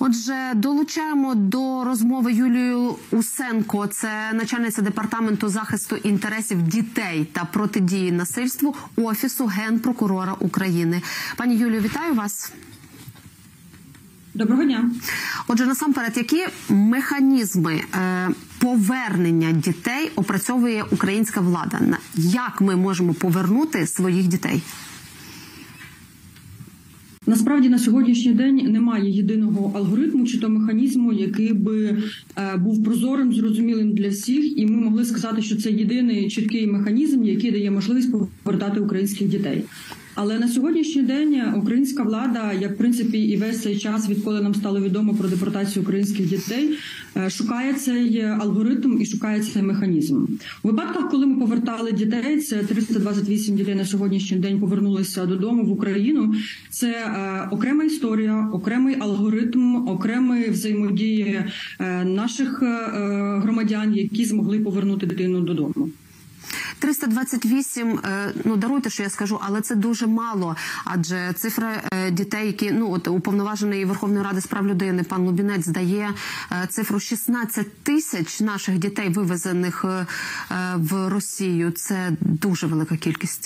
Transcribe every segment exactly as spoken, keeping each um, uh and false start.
Отже, долучаємо до розмови Юлію Усенко, це начальниця департаменту захисту інтересів дітей та протидії насильству Офісу Генпрокурора України. Пані Юлію, вітаю вас. Доброго дня. Отже, насамперед, які механізми е, повернення дітей опрацьовує українська влада? Як ми можемо повернути своїх дітей? Насправді, на сьогоднішній день немає єдиного алгоритму чи то механізму, який би е, був прозорим, зрозумілим для всіх, і ми могли сказати, що це єдиний чіткий механізм, який дає можливість повертати українських дітей. Але на сьогоднішній день українська влада, як в принципі і весь цей час, відколи нам стало відомо про депортацію українських дітей, шукає цей алгоритм і шукає цей механізм. У випадках, коли ми повертали дітей, це триста двадцять вісім дітей на сьогоднішній день повернулися додому в Україну, це окрема історія, окремий алгоритм, окремої взаємодії наших громадян, які змогли повернути дитину додому. триста двадцять вісім, ну даруйте, що я скажу, але це дуже мало, адже цифра дітей, які, ну от уповноважений Верховної Ради з прав людини пан Лубінець дає цифру шістнадцять тисяч наших дітей, вивезених в Росію. Це дуже велика кількість.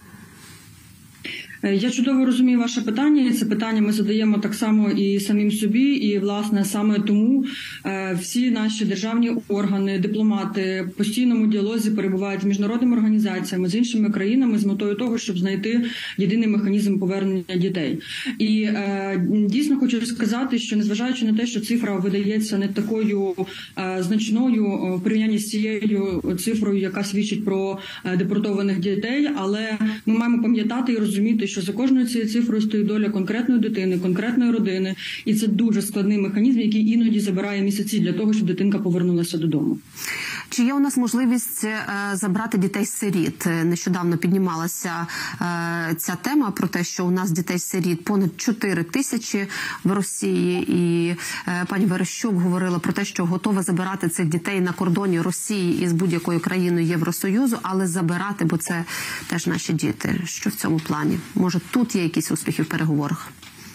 Я чудово розумію ваше питання, і це питання ми задаємо так само і самим собі, і, власне, саме тому всі наші державні органи, дипломати в постійному діалозі перебувають з міжнародними організаціями, з іншими країнами з метою того, щоб знайти єдиний механізм повернення дітей. І дійсно хочу сказати, що незважаючи на те, що цифра видається не такою значною в порівнянні з цією цифрою, яка свідчить про депортованих дітей, але ми маємо пам'ятати і розуміти, що за кожною цією цифрою стоїть доля конкретної дитини, конкретної родини, і це дуже складний механізм, який іноді забирає місяці для того, щоб дитинка повернулася додому. Чи є у нас можливість забрати дітей-сиріт? Нещодавно піднімалася ця тема про те, що у нас дітей-сиріт понад чотири тисячі в Росії, і пані Верещук говорила про те, що готова забирати цих дітей на кордоні Росії із будь-якою країною Євросоюзу, але забирати, бо це теж наші діти. Що в цьому плані? Може, тут є якісь успіхи в переговорах?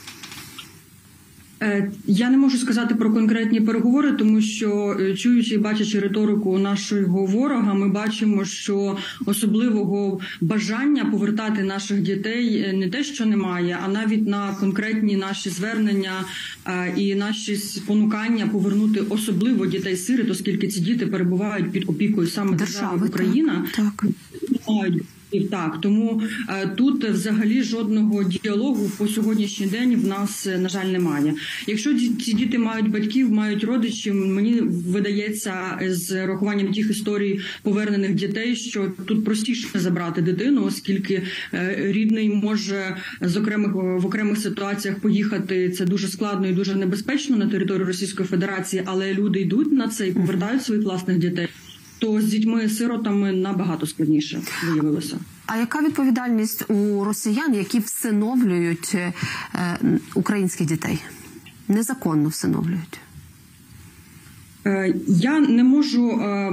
Я не можу сказати про конкретні переговори, тому що, чуючи і бачачи риторику нашого ворога, ми бачимо, що особливого бажання повертати наших дітей не те, що немає, а навіть на конкретні наші звернення і наші спонукання повернути особливо дітей-сиріт, оскільки ці діти перебувають під опікою саме держави Україна. Так. Так, тому е, тут взагалі жодного діалогу по сьогоднішній день в нас, на жаль, немає. Якщо ці діти мають батьків, мають родичів, мені видається з рахуванням тих історій повернених дітей, що тут простіше забрати дитину, оскільки е, рідний може з окремих, в окремих ситуаціях поїхати. Це дуже складно і дуже небезпечно на територію Російської Федерації, але люди йдуть на це і повертають своїх власних дітей. То з дітьми-сиротами набагато складніше виявилося. А яка відповідальність у росіян, які всиновлюють е, українських дітей? Незаконно всиновлюють? Е, я не можу е,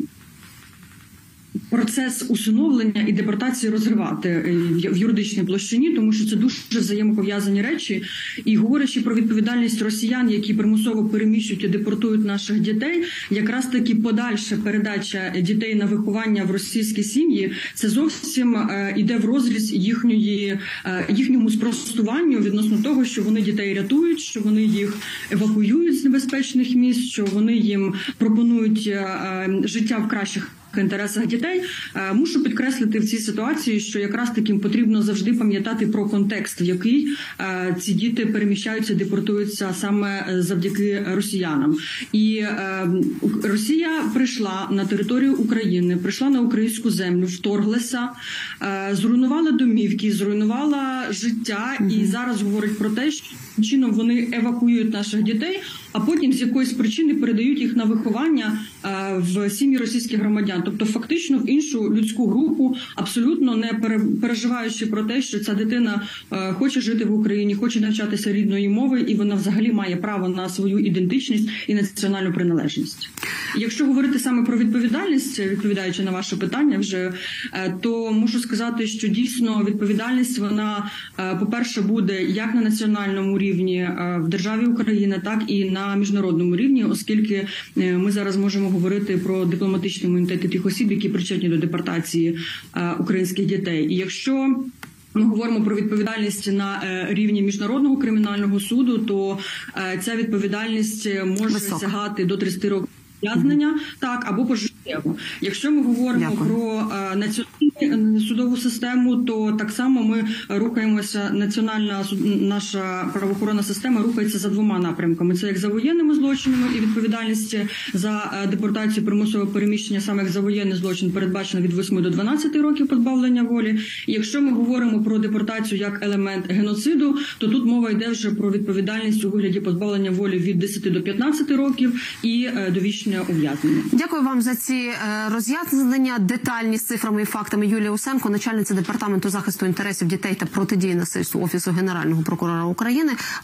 процес усиновлення і депортації розривати в юридичній площині, тому що це дуже взаємопов'язані речі. І говорячи про відповідальність росіян, які примусово переміщують і депортують наших дітей, якраз таки подальша передача дітей на виховання в російські сім'ї, це зовсім йде в розріз їхньої, їхньому спростуванню відносно того, що вони дітей рятують, що вони їх евакуюють з небезпечних місць, що вони їм пропонують життя в кращих інтересах дітей. Мушу підкреслити в цій ситуації, що якраз таким потрібно завжди пам'ятати про контекст, в який ці діти переміщаються, депортуються саме завдяки росіянам. І Росія прийшла на територію України, прийшла на українську землю, вторглася, зруйнувала домівки, зруйнувала життя і зараз говорить про те, що чином вони евакуюють наших дітей, а потім з якоїсь причини передають їх на виховання в сім'ї російських громадян. тобто фактично в іншу людську групу, абсолютно не переживаючи про те, що ця дитина хоче жити в Україні, хоче навчатися рідної мови, і вона взагалі має право на свою ідентичність і національну приналежність. Якщо говорити саме про відповідальність, відповідаючи на ваше питання вже, то можу сказати, що дійсно відповідальність, вона, по-перше, буде як на національному рівні в державі Україна, так і на міжнародному рівні, оскільки ми зараз можемо говорити про дипломатичний імунітет тих осіб, які причетні до депортації українських дітей. І якщо ми говоримо про відповідальність на рівні Міжнародного кримінального суду, то ця відповідальність може Висока. сягати до тридцяти років ув'язнення, так, або пожиттєво. Якщо ми говоримо Дякую. про національну судову систему, то так само ми рухаємося, національна наша правоохоронна система рухається за двома напрямками. Це як за воєнними злочинами, і відповідальність за депортацію, примусове переміщення саме як за воєнний злочин передбачено від восьми до дванадцяти років позбавлення волі. І якщо ми говоримо про депортацію як елемент геноциду, то тут мова йде вже про відповідальність у вигляді позбавлення волі від десяти до п'ятнадцяти років і довічне ув'язнення. Дякую вам за ці роз'яснення, детальні з цифрами і фактами. Юлія Усенко, начальниця департаменту захисту інтересів дітей та протидії насильству Офісу Генерального прокурора України.